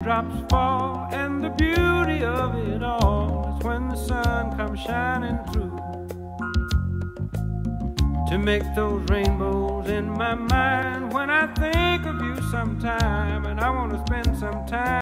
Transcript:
raindrops fall, and the beauty of it all is when the sun comes shining through to make those rainbows in my mind. When I think of you sometime and I want to spend some time